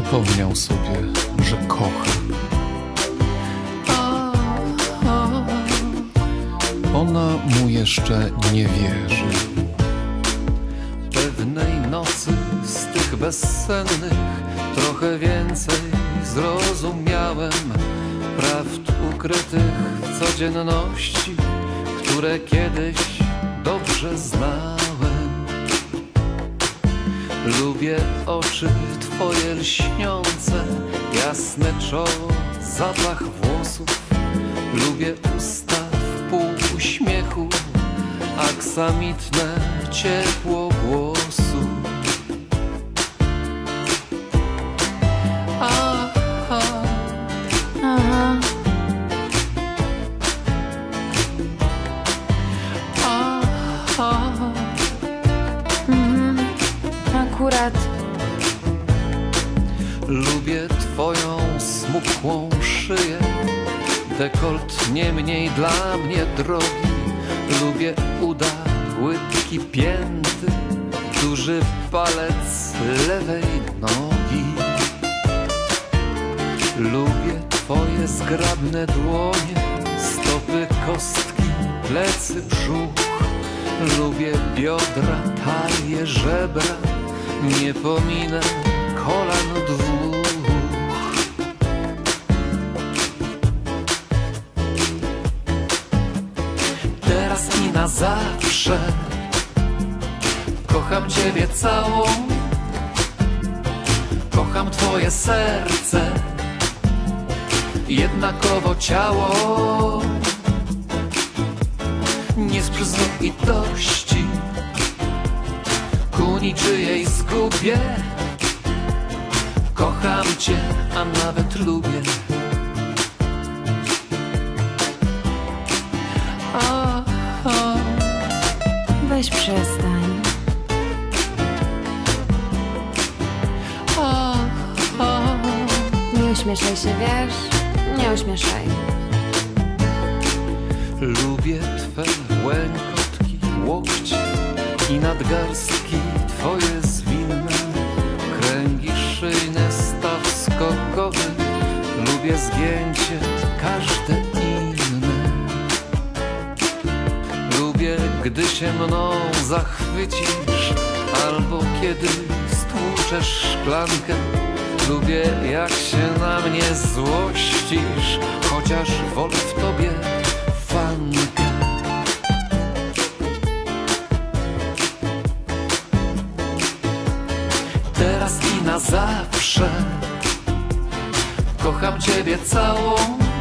przypomniał sobie, że kocha. Ona mu jeszcze nie wierzy. Pewnej nocy z tych bezsennych trochę więcej zrozumiałem prawd ukrytych w codzienności, które kiedyś dobrze znałem. Lubię oczy twoje lśniące, jasne czoło, zapach włosów. Lubię usta w pół uśmiechu, aksamitne ciepło głosu. Akurat. Lubię twoją smukłą szyję, dekolt nie mniej dla mnie drogi. Lubię uda, łydki pięty, duży palec lewej nogi. Lubię twoje zgrabne dłonie, stopy, kostki, plecy, brzuch. Lubię biodra, talie, żebra, nie pominę kolan dwóch. Teraz i na zawsze kocham ciebie całą, kocham twoje serce, jednakowo ciało. Nie z przyzwoitości ku niczyjej zgubie. Kocham cię, a nawet lubię. Weź przestań. Nie uśmieszaj się, wiesz? Nie uśmieszaj. Lubię twe łękotki, łokcie i nadgarstki twoje zwinne, kręgi szyjne, staw skokowy. Lubię zgięcie każde inne. Lubię, gdy się mną zachwycisz, albo kiedy stłuczesz szklankę. Lubię, jak się na mnie złościsz, chociaż wolę w tobie fankę. Teraz i na zawsze kocham ciebie całą,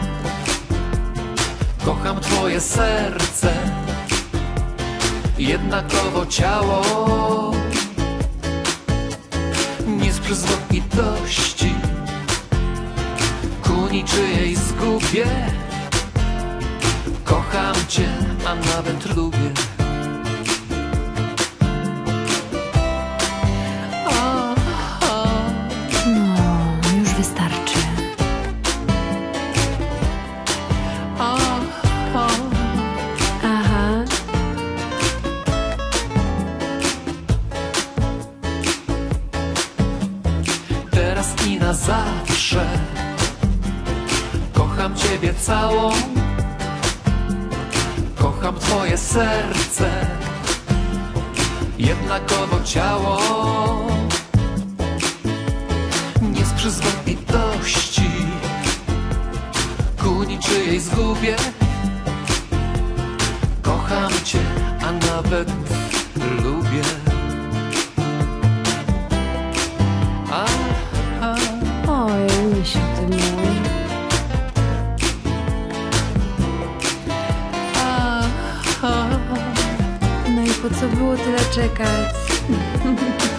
kocham twoje serce, jednakowo ciało. Nie z przyzwoitości ku niczyjej zgubie. Kocham cię, a nawet lubię. No, już wystarczy. Aha. Teraz i na zawsze kocham ciebie całą, kocham twoje serce, jednakowo ciało. Nie z przyzwoitości ku niczyjej zgubie. Kocham cię, a nawet lubię. Oj, misiu ty mój. No i po co było tyle czekać?